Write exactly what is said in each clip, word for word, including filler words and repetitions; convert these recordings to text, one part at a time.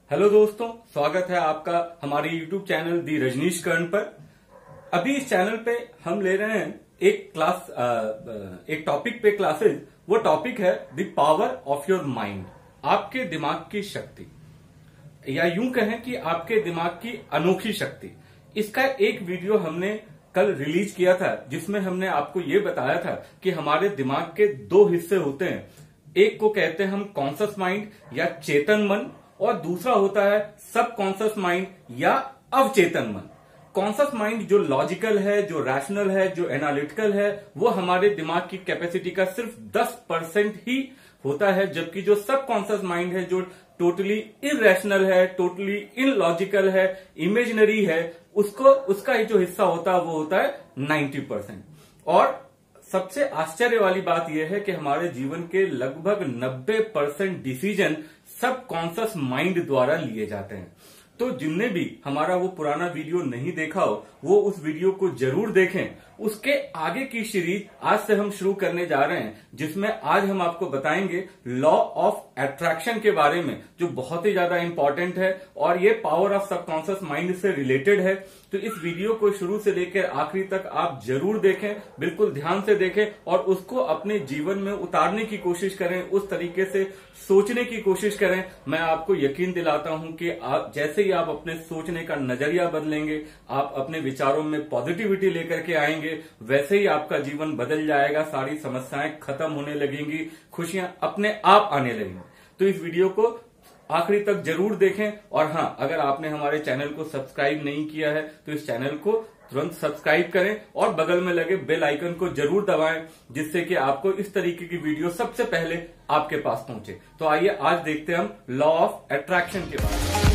Hello दोस्तों, स्वागत है आपका हमारे YouTube channel the Rajneesh Karn पर। अभी इस चैनल पे हम ले रहे हैं एक क्लास एक टॉपिक पे क्लासेस। वो टॉपिक है the power of your mind, आपके दिमाग की शक्ति, या यूं कहें कि आपके दिमाग की अनोखी शक्ति। इसका एक वीडियो हमने कल रिलीज किया था जिसमें हमने आपको ये बताया था कि हमारे दिमाग के दो हिस्से होते हैं। एक को कहते हैं हम कॉन्शियस माइंड या चेतन मन, और दूसरा होता है सब कॉन्शियस माइंड या अवचेतन मन। कॉन्शियस माइंड जो लॉजिकल है, जो रैशनल है, जो एनालिटिकल है, वो हमारे दिमाग की कैपेसिटी का सिर्फ दस परसेंट ही होता है, जबकि जो सब कॉन्शियस माइंड है, जो टोटली इरेशनल है, टोटली इलॉजिकल है, इमेजिनरी है, उसको उसका जो हिस्सा होता है वो होता है नब्बे परसेंट। और सबसे आश्चर्य वाली बात यह है कि हमारे जीवन के लगभग नब्बे परसेंट डिसीजन सब कॉन्शियस माइंड द्वारा लिए जाते हैं। तो जिनने भी हमारा वो पुराना वीडियो नहीं देखा हो वो उस वीडियो को जरूर देखें। उसके आगे की सीरीज आज से हम शुरू करने जा रहे हैं, जिसमें आज हम आपको बताएंगे लॉ ऑफ अट्रैक्शन के बारे में, जो बहुत ही ज्यादा इंपॉर्टेंट है और ये पावर ऑफ सबकॉन्शियस माइंड से रिलेटेड है। तो इस वीडियो को शुरू से लेकर आखिरी तक आप जरूर देखें, बिल्कुल ध्यान से देखें और उसको अपने जीवन में उतारने की कोशिश करें, उस तरीके से सोचने की कोशिश करें। मैं आपको यकीन दिलाता हूं कि आप जैसे ही आप अपने सोचने का नजरिया बदलेंगे, आप अपने विचारों में पॉजिटिविटी लेकर के आएंगे, वैसे ही आपका जीवन बदल जाएगा, सारी समस्याएं खत्म होने लगेंगी, खुशियां अपने आप आने लगेंगी। तो इस वीडियो को आखिरी तक जरूर देखें। और हाँ, अगर आपने हमारे चैनल को सब्सक्राइब नहीं किया है तो इस चैनल को तुरंत सब्सक्राइब करें और बगल में लगे बेल आइकन को जरूर दबाएं, जिससे कि आपको इस तरीके की वीडियो सबसे पहले आपके पास पहुंचे। तो आइए आज देखते हैं हम लॉ ऑफ अट्रैक्शन के बारे में।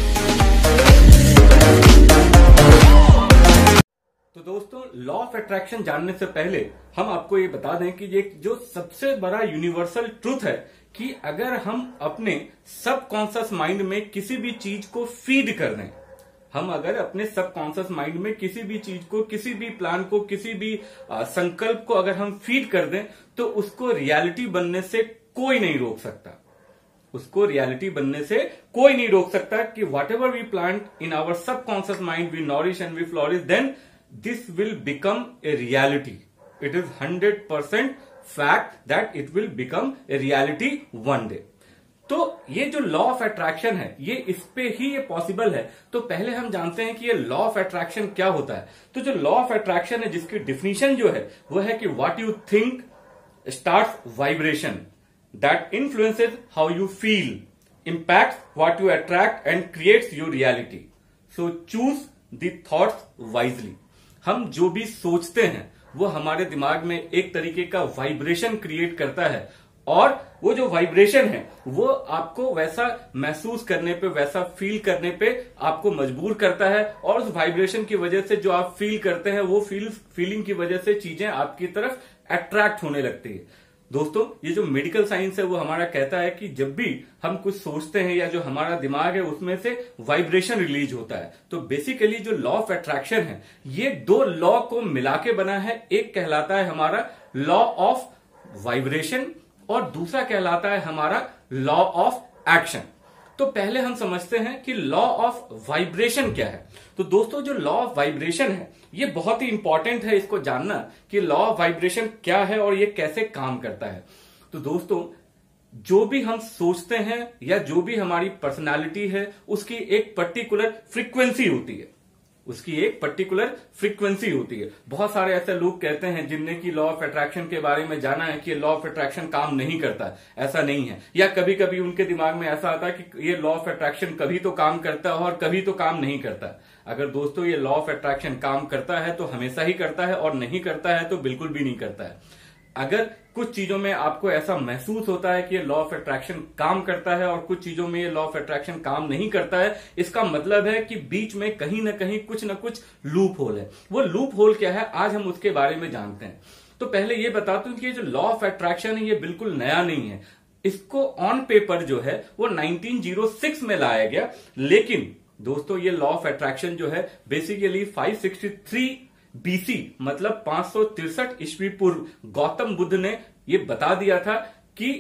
तो दोस्तों, लॉ ऑफ अट्रैक्शन जानने से पहले हम आपको ये बता दें कि ये जो सबसे बड़ा यूनिवर्सल ट्रूथ है कि अगर हम अपने सबकॉन्शियस माइंड में किसी भी चीज को फीड कर दें, हम अगर अपने सबकॉन्शियस माइंड में किसी भी चीज को, किसी भी प्लान को, किसी भी आ, संकल्प को अगर हम फीड कर दें, तो उसको रियलिटी बनने से कोई नहीं रोक सकता। उसको रियलिटी बनने से कोई नहीं रोक सकता कि whatever we plant in our subconscious mind, we nourish and we flourish, then this will become a reality. It is hundred percent fact that it will become a reality one day. तो ये जो law of attraction है, ये इस पे ही ये possible है। तो पहले हम जानते हैं कि ये लॉ ऑफ अट्रैक्शन क्या होता है। तो जो लॉ ऑफ अट्रैक्शन है, जिसकी डिफिनीशन जो है वो है कि what you think starts vibration that influences how you feel, impacts what you attract and creates your reality. So choose the thoughts wisely. हम जो भी सोचते हैं वो हमारे दिमाग में एक तरीके का वाइब्रेशन क्रिएट करता है, और वो जो वाइब्रेशन है वो आपको वैसा महसूस करने पे, वैसा फील करने पे आपको मजबूर करता है। और उस वाइब्रेशन की वजह से जो आप फील करते हैं, वो फील फीलिंग की वजह से चीजें आपकी तरफ अट्रैक्ट होने लगती है। दोस्तों, ये जो मेडिकल साइंस है वो हमारा कहता है कि जब भी हम कुछ सोचते हैं या जो हमारा दिमाग है उसमें से वाइब्रेशन रिलीज होता है। तो बेसिकली जो लॉ ऑफ अट्रैक्शन है ये दो लॉ को मिला के बना है। एक कहलाता है हमारा लॉ ऑफ वाइब्रेशन और दूसरा कहलाता है हमारा लॉ ऑफ एक्शन। तो पहले हम समझते हैं कि लॉ ऑफ वाइब्रेशन क्या है। तो दोस्तों, जो लॉ ऑफ वाइब्रेशन है ये बहुत ही इंपॉर्टेंट है इसको जानना कि लॉ ऑफ वाइब्रेशन क्या है और ये कैसे काम करता है। तो दोस्तों, जो भी हम सोचते हैं या जो भी हमारी पर्सनालिटी है उसकी एक पर्टिकुलर फ्रीक्वेंसी होती है, उसकी एक पर्टिकुलर फ्रीक्वेंसी होती है। बहुत सारे ऐसे लोग कहते हैं जिनने की लॉ ऑफ अट्रैक्शन के बारे में जाना है कि लॉ ऑफ अट्रैक्शन काम नहीं करता। ऐसा नहीं है, या कभी कभी उनके दिमाग में ऐसा आता है कि ये लॉ ऑफ अट्रैक्शन कभी तो काम करता है और कभी तो काम नहीं करता। अगर दोस्तों ये लॉ ऑफ अट्रैक्शन काम करता है तो हमेशा ही करता है, और नहीं करता है तो बिल्कुल भी नहीं करता है। अगर कुछ चीजों में आपको ऐसा महसूस होता है कि ये लॉ ऑफ अट्रैक्शन काम करता है और कुछ चीजों में ये लॉ ऑफ अट्रैक्शन काम नहीं करता है, इसका मतलब है कि बीच में कहीं ना कहीं कुछ ना कुछ लूप होल है। वो लूप होल क्या है, आज हम उसके बारे में जानते हैं। तो पहले ये बताता हूं कि ये जो लॉ ऑफ अट्रैक्शन है ये बिल्कुल नया नहीं है। इसको ऑन पेपर जो है वो नाइनटीन ओ सिक्स में लाया गया, लेकिन दोस्तों ये लॉ ऑफ अट्रैक्शन जो है basically five sixty three BC मतलब पांच सौ तिरसठ ईस्वी पूर्व गौतम बुद्ध ने ये बता दिया था कि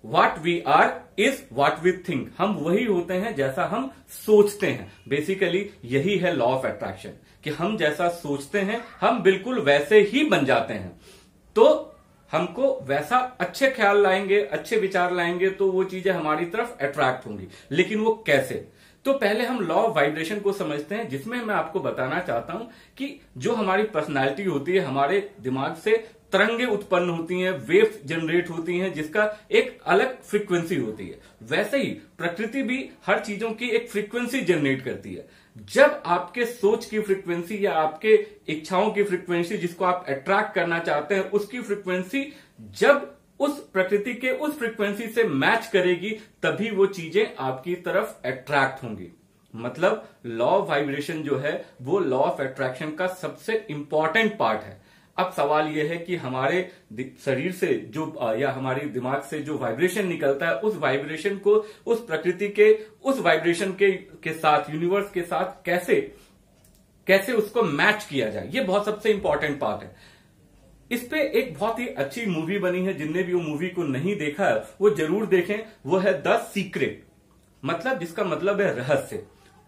what we are is what we think. हम वही होते हैं जैसा हम सोचते हैं। बेसिकली यही है लॉ ऑफ अट्रैक्शन, कि हम जैसा सोचते हैं हम बिल्कुल वैसे ही बन जाते हैं। तो हमको वैसा अच्छे ख्याल लाएंगे, अच्छे विचार लाएंगे तो वो चीजें हमारी तरफ अट्रैक्ट होंगी। लेकिन वो कैसे? तो पहले हम लॉ ऑफ वाइब्रेशन को समझते हैं, जिसमें मैं आपको बताना चाहता हूं कि जो हमारी पर्सनालिटी होती है, हमारे दिमाग से तरंगे उत्पन्न होती हैं, वेव्स जनरेट होती हैं, जिसका एक अलग फ्रीक्वेंसी होती है। वैसे ही प्रकृति भी हर चीजों की एक फ्रीक्वेंसी जनरेट करती है। जब आपके सोच की फ्रीक्वेंसी या आपके इच्छाओं की फ्रीक्वेंसी, जिसको आप अट्रैक्ट करना चाहते हैं, उसकी फ्रीक्वेंसी जब उस प्रकृति के उस फ्रीक्वेंसी से मैच करेगी, तभी वो चीजें आपकी तरफ अट्रैक्ट होंगी। मतलब लॉ ऑफ वाइब्रेशन जो है वो लॉ ऑफ अट्रैक्शन का सबसे इंपॉर्टेंट पार्ट है। अब सवाल यह है कि हमारे शरीर से जो या हमारे दिमाग से जो वाइब्रेशन निकलता है, उस वाइब्रेशन को उस प्रकृति के उस वाइब्रेशन के के साथ, यूनिवर्स के साथ कैसे कैसे उसको मैच किया जाए, ये बहुत सबसे इंपॉर्टेंट पार्ट है। इस पे एक बहुत ही अच्छी मूवी बनी है, जिनने भी वो मूवी को नहीं देखा है वो जरूर देखें। वो है द सीक्रेट, मतलब जिसका मतलब है रहस्य।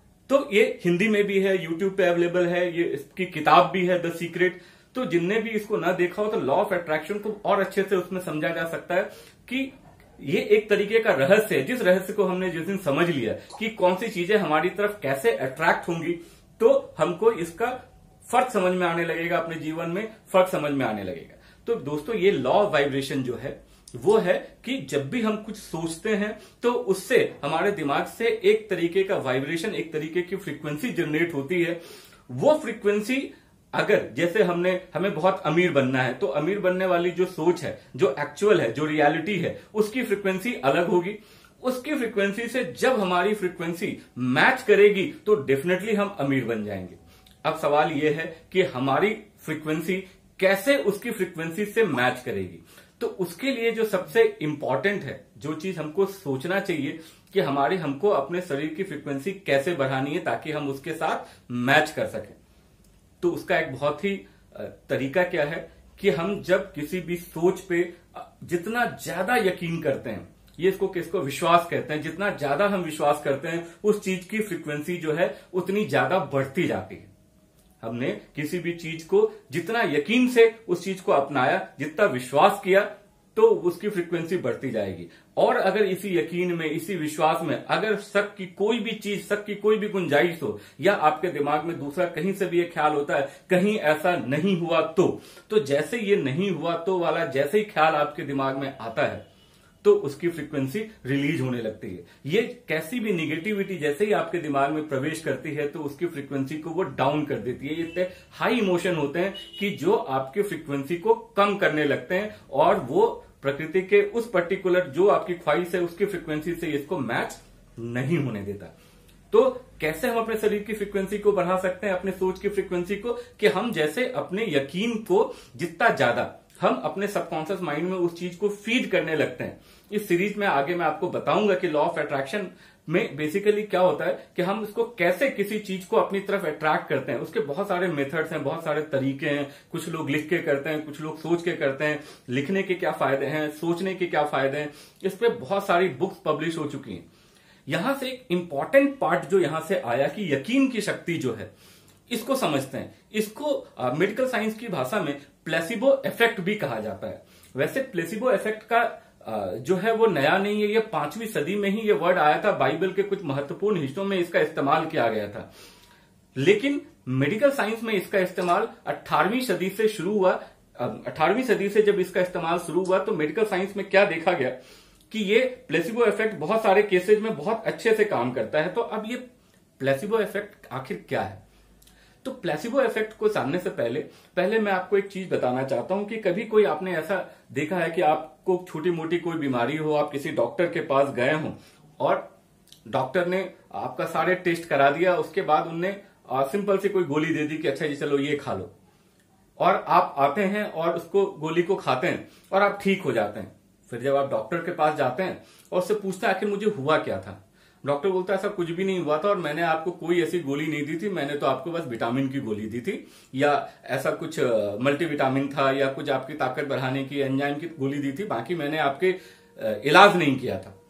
तो ये हिंदी में भी है, यूट्यूब पे अवेलेबल है, ये इसकी किताब भी है द सीक्रेट। तो जिनने भी इसको ना देखा हो तो लॉ ऑफ अट्रैक्शन को और अच्छे से उसमें समझा जा सकता है कि ये एक तरीके का रहस्य है, जिस रहस्य को हमने जिस दिन समझ लिया कि कौन सी चीजें हमारी तरफ कैसे अट्रैक्ट होंगी, तो हमको इसका फर्क समझ में आने लगेगा, अपने जीवन में फर्क समझ में आने लगेगा। तो दोस्तों, ये लॉ ऑफ वाइब्रेशन जो है वो है कि जब भी हम कुछ सोचते हैं तो उससे हमारे दिमाग से एक तरीके का वाइब्रेशन, एक तरीके की फ्रीक्वेंसी जनरेट होती है। वो फ्रीक्वेंसी अगर जैसे हमने हमें बहुत अमीर बनना है, तो अमीर बनने वाली जो सोच है, जो एक्चुअल है, जो रियलिटी है, उसकी फ्रीक्वेंसी अलग होगी। उसकी फ्रीक्वेंसी से जब हमारी फ्रीक्वेंसी मैच करेगी तो डेफिनेटली हम अमीर बन जाएंगे। अब सवाल यह है कि हमारी फ्रीक्वेंसी कैसे उसकी फ्रीक्वेंसी से मैच करेगी। तो उसके लिए जो सबसे इंपॉर्टेंट है, जो चीज हमको सोचना चाहिए कि हमारे हमको अपने शरीर की फ्रीक्वेंसी कैसे बढ़ानी है ताकि हम उसके साथ मैच कर सकें। तो उसका एक बहुत ही तरीका क्या है कि हम जब किसी भी सोच पे जितना ज्यादा यकीन करते हैं, ये इसको किसको विश्वास कहते हैं, जितना ज्यादा हम विश्वास करते हैं उस चीज की फ्रीक्वेंसी जो है उतनी ज्यादा बढ़ती जाती है। हमने किसी भी चीज को जितना यकीन से उस चीज को अपनाया, जितना विश्वास किया, तो उसकी फ्रीक्वेंसी बढ़ती जाएगी। और अगर इसी यकीन में, इसी विश्वास में अगर शक की कोई भी चीज, शक की कोई भी गुंजाइश हो, या आपके दिमाग में दूसरा कहीं से भी एक ख्याल होता है कहीं ऐसा नहीं हुआ तो तो जैसे ये नहीं हुआ तो वाला जैसे ही ख्याल आपके दिमाग में आता है तो उसकी फ्रीक्वेंसी रिलीज होने लगती है। ये कैसी भी निगेटिविटी जैसे ही आपके दिमाग में प्रवेश करती है तो उसकी फ्रीक्वेंसी को वो डाउन कर देती है। ये इतने हाई इमोशन होते हैं कि जो आपकी फ्रीक्वेंसी को कम करने लगते हैं, और वो प्रकृति के उस पर्टिकुलर जो आपकी ख्वाहिश है उसकी फ्रीक्वेंसी से इसको मैच नहीं होने देता। तो कैसे हम अपने शरीर की फ्रीक्वेंसी को बढ़ा सकते हैं, अपने सोच की फ्रीक्वेंसी को, कि हम जैसे अपने यकीन को जितना ज्यादा हम अपने सबकॉन्शियस माइंड में उस चीज को फीड करने लगते हैं। इस सीरीज में आगे मैं आपको बताऊंगा कि लॉ ऑफ अट्रैक्शन में बेसिकली क्या होता है कि हम इसको कैसे किसी चीज को अपनी तरफ अट्रैक्ट करते हैं। उसके बहुत सारे मेथड्स हैं, बहुत सारे तरीके हैं। कुछ लोग लिख के करते हैं, कुछ लोग सोच के करते हैं। लिखने के क्या फायदे हैं, सोचने के क्या फायदे हैं, इस पे बहुत सारी बुक्स पब्लिश हो चुकी हैं। यहां से एक इंपॉर्टेंट पार्ट जो यहां से आया कि यकीन की शक्ति जो है, इसको समझते हैं। इसको मेडिकल साइंस की भाषा में प्लेसिबो इफेक्ट भी कहा जाता है। वैसे प्लेसिबो इफेक्ट का जो है वो नया नहीं है, ये पांचवी सदी में ही ये वर्ड आया था। बाइबल के कुछ महत्वपूर्ण हिस्सों में इसका इस्तेमाल किया गया था, लेकिन मेडिकल साइंस में इसका इस्तेमाल अठारहवीं सदी से शुरू हुआ। अठारहवीं सदी से जब इसका इस्तेमाल शुरू हुआ तो मेडिकल साइंस में क्या देखा गया कि ये प्लेसिबो इफेक्ट बहुत सारे केसेज में बहुत अच्छे से काम करता है। तो अब ये प्लेसिबो इफेक्ट आखिर क्या है? तो प्लेसिबो इफेक्ट को जानने से पहले पहले मैं आपको एक चीज बताना चाहता हूं कि कभी कोई आपने ऐसा देखा है कि आपको छोटी मोटी कोई बीमारी हो, आप किसी डॉक्टर के पास गए हो और डॉक्टर ने आपका सारे टेस्ट करा दिया, उसके बाद उनने सिंपल सी कोई गोली दे दी कि अच्छा जी चलो ये खा लो, और आप आते हैं और उसको गोली को खाते हैं और आप ठीक हो जाते हैं। फिर जब आप डॉक्टर के पास जाते हैं और उससे पूछते हैं आखिर मुझे हुआ क्या था, डॉक्टर बोलता है ऐसा कुछ भी नहीं हुआ था और मैंने आपको कोई ऐसी गोली नहीं दी थी, मैंने तो आपको बस विटामिन की गोली दी थी, या ऐसा कुछ मल्टीविटामिन था, या कुछ आपकी ताकत बढ़ाने की एंजाइम की गोली दी थी, बाकी मैंने आपके इलाज नहीं किया था।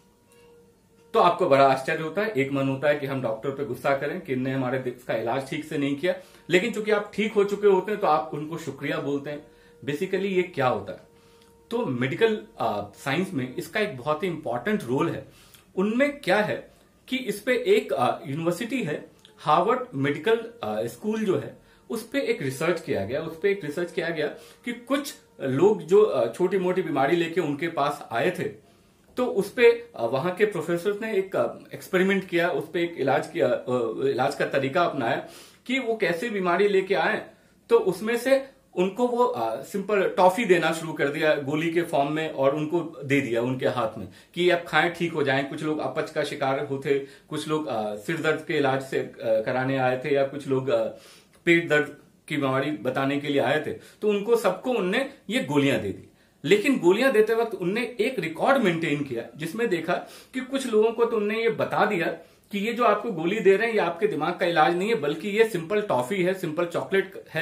तो आपको बड़ा आश्चर्य होता है, एक मन होता है कि हम डॉक्टर पे गुस्सा करें कि इनने हमारे इसका इलाज ठीक से नहीं किया, लेकिन चूंकि आप ठीक हो चुके होते हैं तो आप उनको शुक्रिया बोलते हैं। बेसिकली ये क्या होता है, तो मेडिकल साइंस में इसका एक बहुत ही इंपॉर्टेंट रोल है। उनमें क्या है कि इस पे एक यूनिवर्सिटी है, हार्वर्ड मेडिकल स्कूल जो है, उस पे एक रिसर्च किया गया उस पे एक रिसर्च किया गया कि कुछ लोग जो छोटी मोटी बीमारी लेके उनके पास आए थे, तो उस पे वहां के प्रोफेसर ने एक एक्सपेरिमेंट किया, उस पे एक इलाज किया, इलाज का तरीका अपनाया कि वो कैसे बीमारी लेके आए। तो उसमें से उनको वो सिंपल टॉफी देना शुरू कर दिया गोली के फॉर्म में, और उनको दे दिया उनके हाथ में कि आप खाएं ठीक हो जाएं। कुछ लोग अपच का शिकार होते, कुछ लोग आ, सिर दर्द के इलाज से आ, कराने आए थे, या कुछ लोग आ, पेट दर्द की बीमारी बताने के लिए आए थे। तो उनको सबको उनने ये गोलियां दे दी। लेकिन गोलियां देते वक्त उनने एक रिकॉर्ड मेंटेन किया, जिसमें देखा कि कुछ लोगों को तो उनने ये बता दिया कि ये जो आपको गोली दे रहे हैं ये आपके दिमाग का इलाज नहीं है, बल्कि ये सिंपल टॉफी है, सिंपल चॉकलेट है,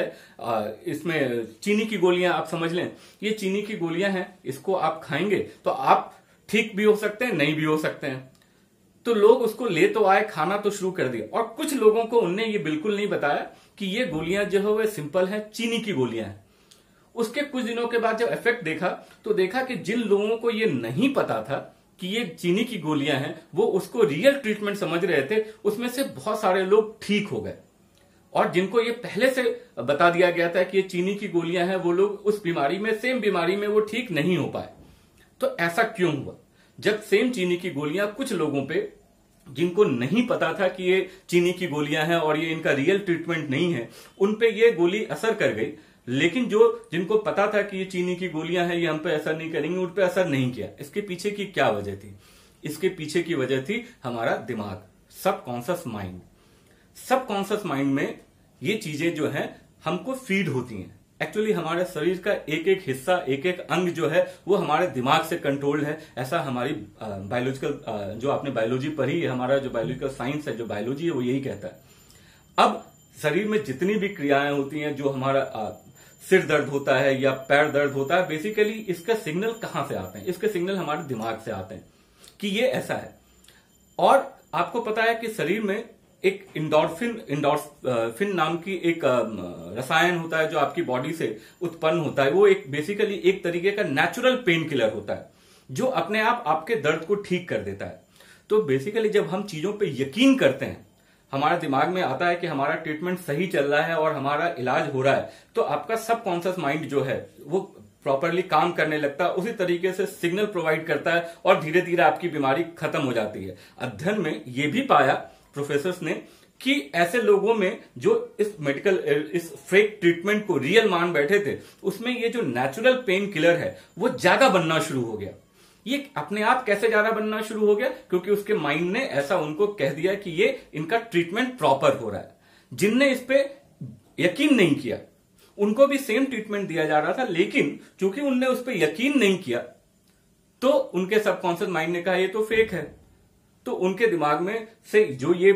इसमें चीनी की गोलियां आप समझ लें, ये चीनी की गोलियां हैं, इसको आप खाएंगे तो आप ठीक भी हो सकते हैं, नहीं भी हो सकते हैं। तो लोग उसको ले तो आए, खाना तो शुरू कर दिया। और कुछ लोगों को उनने ये बिल्कुल नहीं बताया कि ये गोलियां जो है वो सिंपल है, चीनी की गोलियां हैं। उसके कुछ दिनों के बाद जब इफेक्ट देखा तो देखा कि जिन लोगों को ये नहीं पता था कि ये चीनी की गोलियां हैं, वो उसको रियल ट्रीटमेंट समझ रहे थे, उसमें से बहुत सारे लोग ठीक हो गए। और जिनको ये पहले से बता दिया गया था कि ये चीनी की गोलियां हैं, वो लोग उस बीमारी में, सेम बीमारी में वो ठीक नहीं हो पाए। तो ऐसा क्यों हुआ? जब सेम चीनी की गोलियां कुछ लोगों पे, जिनको नहीं पता था कि ये चीनी की गोलियां हैं और ये इनका रियल ट्रीटमेंट नहीं है, उन पे ये गोली असर कर गई। लेकिन जो जिनको पता था कि ये चीनी की गोलियां हैं, ये हम पे असर नहीं करेंगी, उन पे असर नहीं किया। इसके पीछे की क्या वजह थी? इसके पीछे की वजह थी हमारा दिमाग, सब कॉन्शियस माइंड। सब कॉन्शियस माइंड में ये चीजें जो हैं हमको फीड होती हैं। एक्चुअली हमारे शरीर का एक एक हिस्सा, एक एक अंग जो है वो हमारे दिमाग से कंट्रोल्ड है। ऐसा हमारी बायोलॉजिकल, जो आपने बायोलॉजी पढ़ी है, हमारा जो बायोलॉजिकल साइंस है, जो बायोलॉजी है, वो यही कहता है। अब शरीर में जितनी भी क्रियाएं होती हैं, जो हमारा आ, सिर दर्द होता है या पैर दर्द होता है, बेसिकली इसका सिग्नल कहां से आते हैं? इसके सिग्नल हमारे दिमाग से आते हैं कि ये ऐसा है। और आपको पता है कि शरीर में एक इंडोर्फिन इंडोर्फिन नाम की एक रसायन होता है जो आपकी बॉडी से उत्पन्न होता है। वो एक बेसिकली एक तरीके का नेचुरल पेन किलर होता है, जो अपने आप आपके दर्द को ठीक कर देता है। तो बेसिकली जब हम चीजों पे यकीन करते हैं, हमारे दिमाग में आता है कि हमारा ट्रीटमेंट सही चल रहा है और हमारा इलाज हो रहा है, तो आपका सबकॉन्शियस माइंड जो है वो प्रॉपरली काम करने लगता है, उसी तरीके से सिग्नल प्रोवाइड करता है, और धीरे धीरे आपकी बीमारी खत्म हो जाती है। अध्ययन में यह भी पाया प्रोफेसर्स ने कि ऐसे लोगों में जो इस मेडिकल इस फेक ट्रीटमेंट को रियल मान बैठे थे, उसमें ये जो नेचुरल पेन किलर है वो ज्यादा बनना शुरू हो गया। ये अपने आप कैसे ज्यादा बनना शुरू हो गया? क्योंकि उसके माइंड ने ऐसा उनको कह दिया कि ये इनका ट्रीटमेंट प्रॉपर हो रहा है। जिनने इस पे यकीन नहीं किया, उनको भी सेम ट्रीटमेंट दिया जा रहा था, लेकिन चूंकि उनने उस पर यकीन नहीं किया, तो उनके सबकॉन्शियस माइंड ने कहा ये तो फेक है। तो उनके दिमाग में से जो ये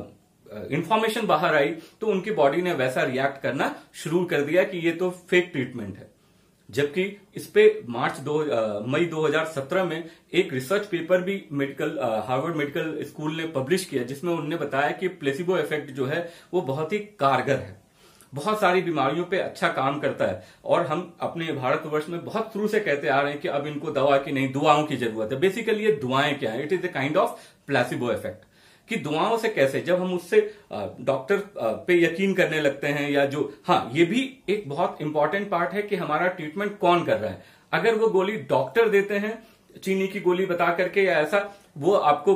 इंफॉर्मेशन बाहर आई, तो उनकी बॉडी ने वैसा रिएक्ट करना शुरू कर दिया कि ये तो फेक ट्रीटमेंट है। जबकि इस पे मार्च दो मई दो हज़ार सत्रह में एक रिसर्च पेपर भी मेडिकल हार्वर्ड मेडिकल स्कूल ने पब्लिश किया, जिसमें उन्होंने बताया कि प्लेसिबो इफेक्ट जो है वो बहुत ही कारगर है, बहुत सारी बीमारियों पे अच्छा काम करता है। और हम अपने भारतवर्ष में बहुत शुरू से कहते आ रहे हैं कि अब इनको दवा की नहीं, दुआओं की जरूरत है। बेसिकली ये दुआएं क्या है? It is a kind of placebo effect. कि दुआओं से कैसे, जब हम उससे डॉक्टर पे यकीन करने लगते हैं, या जो, हाँ, ये भी एक बहुत इंपॉर्टेंट पार्ट है कि हमारा ट्रीटमेंट कौन कर रहा है। अगर वो गोली डॉक्टर देते हैं, चीनी की गोली बता करके, या ऐसा वो आपको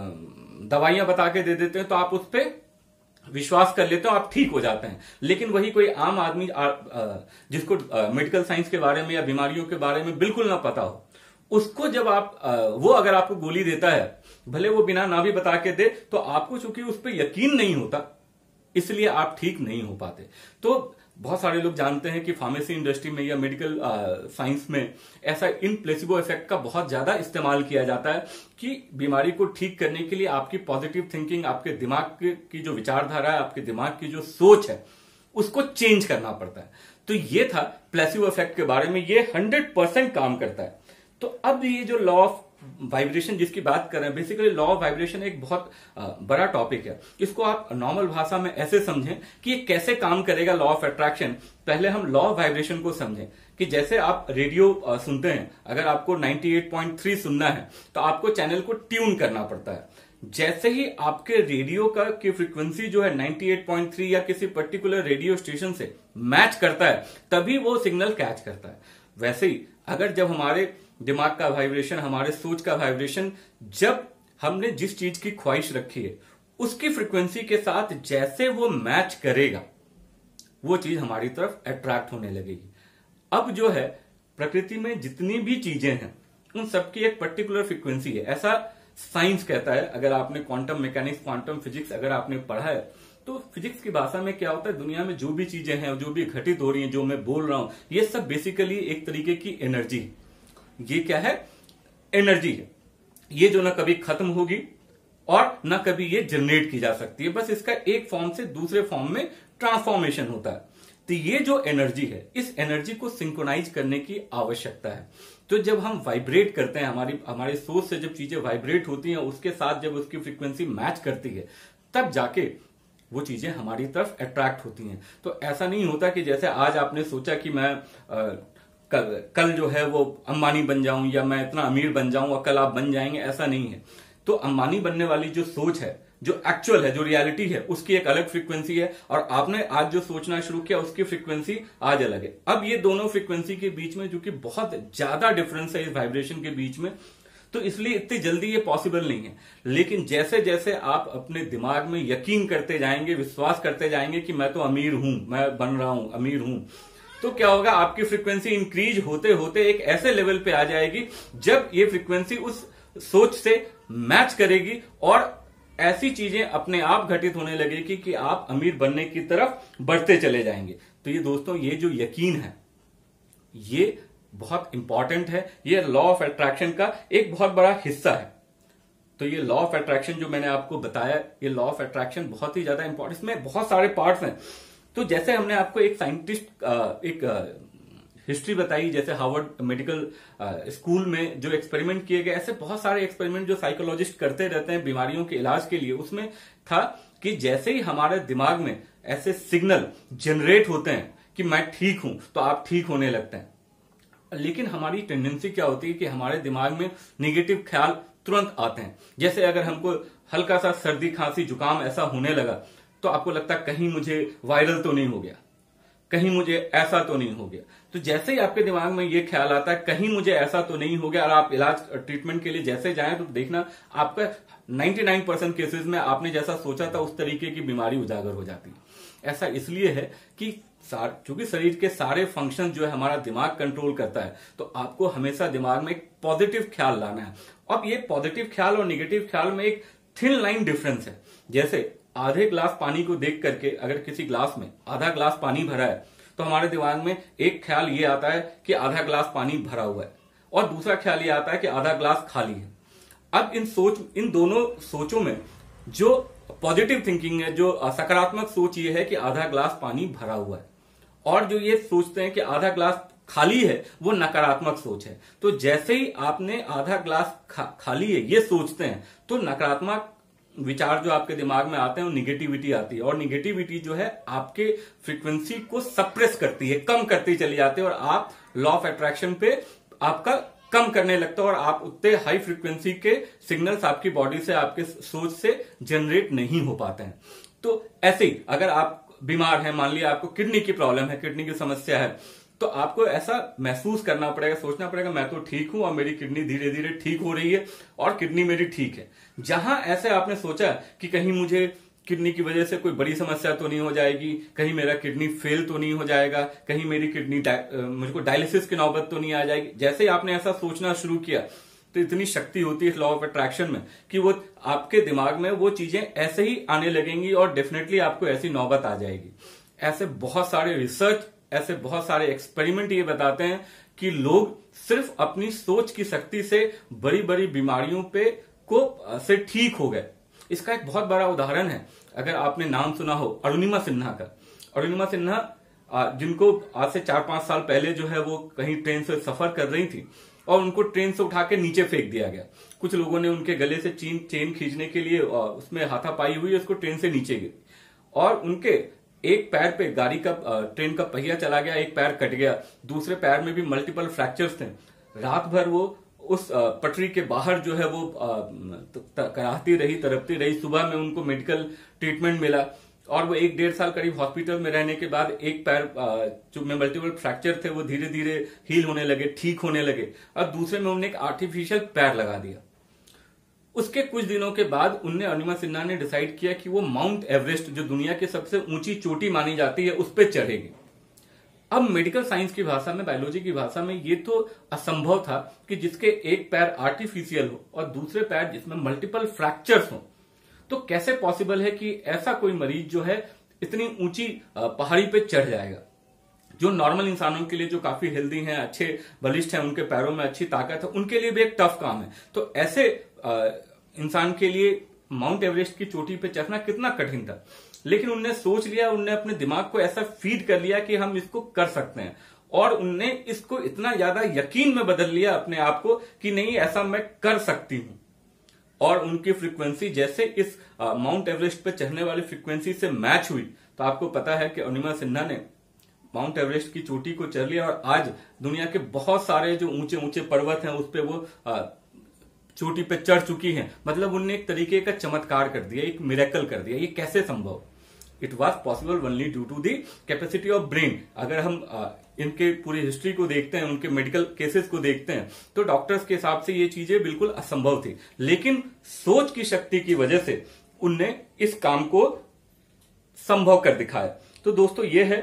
दवाइयां बता के दे देते हैं, तो आप उस पर विश्वास कर लेते हो, आप ठीक हो जाते हैं। लेकिन वही कोई आम आदमी जिसको मेडिकल साइंस के बारे में या बीमारियों के बारे में बिल्कुल ना पता हो, उसको जब आप वो अगर आपको गोली देता है, भले वो बिना ना भी बता के दे, तो आपको चूंकि उस पर यकीन नहीं होता, इसलिए आप ठीक नहीं हो पाते। तो बहुत सारे लोग जानते हैं कि फार्मेसी इंडस्ट्री में या मेडिकल साइंस में ऐसा इन प्लेसिबो इफेक्ट का बहुत ज्यादा इस्तेमाल किया जाता है कि बीमारी को ठीक करने के लिए आपकी पॉजिटिव थिंकिंग, आपके दिमाग की जो विचारधारा है, आपके दिमाग की जो सोच है, उसको चेंज करना पड़ता है। तो ये था प्लेसिबो इफेक्ट के बारे में। ये हंड्रेड परसेंट काम करता है। तो अब ये जो लॉ ऑफ वाइब्रेशन जिसकी बात कर रहे हैं, बेसिकली लॉ ऑफ वाइब्रेशन एक बहुत बड़ा टॉपिक है। इसको आप नॉर्मल भाषा में ऐसे समझें कि ये कैसे काम करेगा लॉ ऑफ अट्रैक्शन। पहले हम लॉ ऑफ वाइब्रेशन को समझें कि जैसे आप रेडियो सुनते हैं, अगर आपको अट्ठानवे पॉइंट तीन सुनना है तो आपको चैनल को ट्यून करना पड़ता है। जैसे ही आपके रेडियो का की फ्रीक्वेंसी जो है अट्ठानवे पॉइंट तीन या किसी पर्टिकुलर रेडियो स्टेशन से मैच करता है, तभी वो सिग्नल कैच करता है। वैसे ही अगर जब हमारे दिमाग का वाइब्रेशन, हमारे सोच का वाइब्रेशन, जब हमने जिस चीज की ख्वाहिश रखी है उसकी फ्रीक्वेंसी के साथ जैसे वो मैच करेगा, वो चीज हमारी तरफ अट्रैक्ट होने लगेगी। अब जो है प्रकृति में जितनी भी चीजें हैं उन सबकी एक पर्टिकुलर फ्रीक्वेंसी है, ऐसा साइंस कहता है। अगर आपने क्वांटम मैकेनिक्स, क्वांटम फिजिक्स अगर आपने पढ़ा है तो फिजिक्स की भाषा में क्या होता है, दुनिया में जो भी चीजें हैं, जो भी घटित हो रही हैं, जो मैं बोल रहा हूं, ये सब बेसिकली एक तरीके की एनर्जी। ये क्या है? एनर्जी है। ये जो ना कभी खत्म होगी और ना कभी ये जनरेट की जा सकती है, बस इसका एक फॉर्म से दूसरे फॉर्म में ट्रांसफॉर्मेशन होता है। तो ये जो एनर्जी है, इस एनर्जी को सिंक्रोनाइज करने की आवश्यकता है। तो जब हम वाइब्रेट करते हैं, हमारी हमारे सोच से जब चीजें वाइब्रेट होती हैं, उसके साथ जब उसकी फ्रीक्वेंसी मैच करती है, तब जाके वो चीजें हमारी तरफ अट्रैक्ट होती हैं। तो ऐसा नहीं होता कि जैसे आज आपने सोचा कि मैं आ, कल कल जो है वो अंबानी बन जाऊं या मैं इतना अमीर बन जाऊं और कल आप बन जाएंगे, ऐसा नहीं है। तो अंबानी बनने वाली जो सोच है, जो एक्चुअल है, जो रियलिटी है, उसकी एक अलग फ्रीक्वेंसी है, और आपने आज जो सोचना शुरू किया उसकी फ्रीक्वेंसी आज अलग है। अब ये दोनों फ्रीक्वेंसी के बीच में जो कि बहुत ज्यादा डिफरेंस है इस वाइब्रेशन के बीच में, तो इसलिए इतनी जल्दी ये पॉसिबल नहीं है। लेकिन जैसे जैसे आप अपने दिमाग में यकीन करते जाएंगे, विश्वास करते जाएंगे कि मैं तो अमीर हूं, मैं बन रहा हूं, अमीर हूं, तो क्या होगा, आपकी फ्रीक्वेंसी इंक्रीज होते होते एक ऐसे लेवल पे आ जाएगी जब ये फ्रीक्वेंसी उस सोच से मैच करेगी और ऐसी चीजें अपने आप घटित होने लगेगी कि आप अमीर बनने की तरफ बढ़ते चले जाएंगे। तो ये दोस्तों, ये जो यकीन है ये बहुत इंपॉर्टेंट है। ये लॉ ऑफ अट्रैक्शन का एक बहुत बड़ा हिस्सा है। तो ये लॉ ऑफ अट्रैक्शन जो मैंने आपको बताया, ये लॉ ऑफ अट्रैक्शन बहुत ही ज्यादा इंपॉर्टेंट, इसमें बहुत सारे पार्ट्स हैं। तो जैसे हमने आपको एक साइंटिस्ट एक हिस्ट्री बताई, जैसे हार्वर्ड मेडिकल स्कूल में जो एक्सपेरिमेंट किए गए, ऐसे बहुत सारे एक्सपेरिमेंट जो साइकोलॉजिस्ट करते रहते हैं बीमारियों के इलाज के लिए, उसमें था कि जैसे ही हमारे दिमाग में ऐसे सिग्नल जनरेट होते हैं कि मैं ठीक हूं, तो आप ठीक होने लगते हैं। लेकिन हमारी टेंडेंसी क्या होती है कि हमारे दिमाग में नेगेटिव ख्याल तुरंत आते हैं। जैसे अगर हमको हल्का सा सर्दी, खांसी, जुकाम ऐसा होने लगा, तो आपको लगता है कहीं मुझे वायरल तो नहीं हो गया, कहीं मुझे ऐसा तो नहीं हो गया। तो जैसे ही आपके दिमाग में ये ख्याल आता है कहीं मुझे ऐसा तो नहीं हो गया, और आप इलाज ट्रीटमेंट के लिए जैसे जाएं, तो देखना आपका निन्यानवे परसेंट केसेस में आपने जैसा सोचा था उस तरीके की बीमारी उजागर हो जाती है। ऐसा इसलिए है कि चूंकि शरीर के सारे फंक्शन जो है हमारा दिमाग कंट्रोल करता है, तो आपको हमेशा दिमाग में एक पॉजिटिव ख्याल लाना है। अब ये पॉजिटिव ख्याल और निगेटिव ख्याल में एक थिन लाइन डिफरेंस है। जैसे आधे ग्लास पानी को देख करके अगर किसी ग्लास में आधा ग्लास पानी भरा है, तो हमारे दिमाग में एक ख्याल ये आता है कि आधा ग्लास पानी भरा हुआ है, और दूसरा ख्याल ये आता है कि आधा ग्लास खाली है। अब इन सोच इन दोनों सोचों में जो पॉजिटिव थिंकिंग है, जो सकारात्मक सोच ये है कि आधा ग्लास पानी भरा हुआ है, और जो ये सोचते हैं कि आधा ग्लास खाली है, वो नकारात्मक सोच है। तो जैसे ही आपने आधा ग्लास खा, खाली है ये सोचते हैं, तो नकारात्मक विचार जो आपके दिमाग में आते हैं वो निगेटिविटी आती है, और निगेटिविटी जो है आपके फ्रीक्वेंसी को सप्रेस करती है, कम करती चली जाती है, और आप लॉ ऑफ अट्रैक्शन पे आपका कम करने लगता है, और आप उतने हाई फ्रीक्वेंसी के सिग्नल्स आपकी बॉडी से, आपके सोच से जनरेट नहीं हो पाते हैं। तो ऐसे ही अगर आप बीमार हैं, मान लिया आपको किडनी की प्रॉब्लम है, किडनी की समस्या है, तो आपको ऐसा महसूस करना पड़ेगा, सोचना पड़ेगा मैं तो ठीक हूं और मेरी किडनी धीरे धीरे ठीक हो रही है और किडनी मेरी ठीक है। जहां ऐसे आपने सोचा कि कहीं मुझे किडनी की वजह से कोई बड़ी समस्या तो नहीं हो जाएगी, कहीं मेरा किडनी फेल तो नहीं हो जाएगा, कहीं मेरी किडनी मुझको डायलिसिस की नौबत तो नहीं आ जाएगी, जैसे ही आपने ऐसा सोचना शुरू किया, तो इतनी शक्ति होती है लॉ ऑफ अट्रैक्शन में कि वो आपके दिमाग में वो चीजें ऐसे ही आने लगेंगी और डेफिनेटली आपको ऐसी नौबत आ जाएगी। ऐसे बहुत सारे रिसर्च, ऐसे बहुत सारे एक्सपेरिमेंट ये बताते हैं कि लोग सिर्फ अपनी सोच की शक्ति से बड़ी बड़ी बीमारियों पे को से ठीक हो गए। इसका एक बहुत बड़ा उदाहरण है, अगर आपने नाम सुना हो अरुणिमा सिन्हा का। अरुणिमा सिन्हा जिनको आज से चार पांच साल पहले जो है वो कहीं ट्रेन से सफर कर रही थी और उनको ट्रेन से उठा के नीचे फेंक दिया गया। कुछ लोगों ने उनके गले से चेन चेन खींचने के लिए उसमें हाथापाई हुई, उसको ट्रेन से नीचे गिरी और उनके एक पैर पे गाड़ी का ट्रेन का पहिया चला गया, एक पैर कट गया, दूसरे पैर में भी मल्टीपल फ्रैक्चर्स थे। रात भर वो उस पटरी के बाहर जो है वो कराहती रही, तड़पती रही। सुबह में उनको मेडिकल ट्रीटमेंट मिला और वो एक डेढ़ साल करीब हॉस्पिटल में रहने के बाद एक पैर जो में मल्टीपल फ्रैक्चर थे वो धीरे धीरे हील होने लगे, ठीक होने लगे और दूसरे में उन्होंने एक आर्टिफिशियल पैर लगा दिया। उसके कुछ दिनों के बाद उनने अरुणिमा सिन्हा ने डिसाइड किया कि वो माउंट एवरेस्ट जो दुनिया की सबसे ऊंची चोटी मानी जाती है उस पर चढ़ेगी। अब मेडिकल साइंस की भाषा में, बायोलॉजी की भाषा में ये तो असंभव था कि जिसके एक पैर आर्टिफिशियल हो और दूसरे पैर जिसमें मल्टीपल फ्रैक्चर्स हो, तो कैसे पॉसिबल है कि ऐसा कोई मरीज जो है इतनी ऊंची पहाड़ी पे चढ़ जाएगा। जो नॉर्मल इंसानों के लिए जो काफी हेल्दी हैं, अच्छे बलिष्ठ हैं, उनके पैरों में अच्छी ताकत है, उनके लिए भी एक टफ काम है। तो ऐसे इंसान के लिए माउंट एवरेस्ट की चोटी पे चढ़ना कितना कठिन था। लेकिन उनने सोच लिया, उनने अपने दिमाग को ऐसा फीड कर लिया कि हम इसको कर सकते हैं और उनने इसको इतना ज्यादा यकीन में बदल लिया अपने आप को कि नहीं, ऐसा मैं कर सकती हूं। और उनकी फ्रीक्वेंसी जैसे इस माउंट एवरेस्ट पे चढ़ने वाली फ्रीक्वेंसी से मैच हुई, तो आपको पता है कि अरुणिमा सिन्हा ने माउंट एवरेस्ट की चोटी को चढ़ लिया और आज दुनिया के बहुत सारे जो ऊंचे ऊंचे पर्वत हैं उस पे वो चोटी पे चढ़ चुकी हैं। मतलब उनने एक तरीके का चमत्कार कर दिया, एक मिरेकल कर दिया। ये कैसे संभव? It was possible only due to the capacity of brain. अगर हम आ, इनके पूरी हिस्ट्री को देखते हैं, उनके मेडिकल केसेस को देखते हैं, तो डॉक्टर्स के हिसाब से ये चीजें बिल्कुल असंभव थी। लेकिन सोच की शक्ति की वजह से उनने इस काम को संभव कर दिखाया। तो दोस्तों, ये है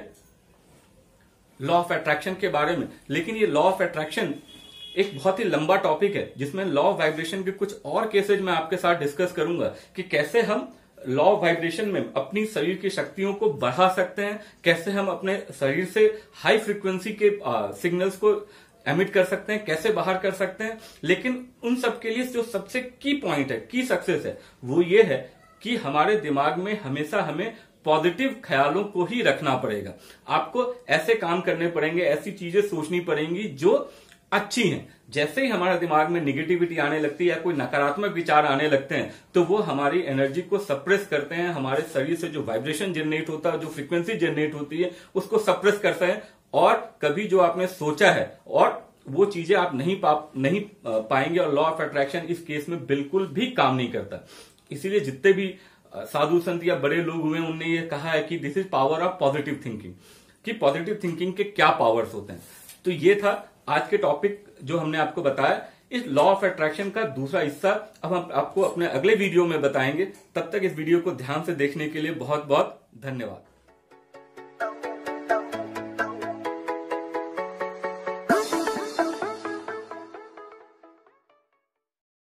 लॉ ऑफ अट्रैक्शन के बारे में। लेकिन ये लॉ ऑफ अट्रैक्शन एक बहुत ही लंबा टॉपिक है जिसमें लॉ ऑफ वाइब्रेशन के कुछ और केसेज मैं आपके साथ डिस्कस करूंगा कि कैसे हम लॉ ऑफ वाइब्रेशन में अपनी शरीर की शक्तियों को बढ़ा सकते हैं, कैसे हम अपने शरीर से हाई फ्रीक्वेंसी के सिग्नल्स को एमिट कर सकते हैं, कैसे बाहर कर सकते हैं। लेकिन उन सब के लिए जो सबसे की पॉइंट है, की सक्सेस है, वो ये है कि हमारे दिमाग में हमेशा हमें पॉजिटिव ख्यालों को ही रखना पड़ेगा। आपको ऐसे काम करने पड़ेंगे, ऐसी चीजें सोचनी पड़ेंगी जो अच्छी हैं। जैसे ही हमारे दिमाग में निगेटिविटी आने लगती है या कोई नकारात्मक विचार आने लगते हैं, तो वो हमारी एनर्जी को सप्रेस करते हैं। हमारे शरीर से जो वाइब्रेशन जनरेट होता है, जो फ्रीक्वेंसी जनरेट होती है, उसको सप्रेस करते हैं और कभी जो आपने सोचा है और वो चीजें आप नहीं पा नहीं पाएंगे। और लॉ ऑफ अट्रैक्शन इस केस में बिल्कुल भी काम नहीं करता। इसीलिए जितने भी साधु संत या बड़े लोग हुए, उनने ये कहा है कि this is power of positive thinking, कि पॉजिटिव थिंकिंग के क्या पावर्स होते हैं। तो ये था आज के टॉपिक जो हमने आपको बताया, इस लॉ ऑफ अट्रैक्शन का दूसरा हिस्सा अब हम आपको अपने अगले वीडियो में बताएंगे। तब तक इस वीडियो को ध्यान से देखने के लिए बहुत बहुत धन्यवाद।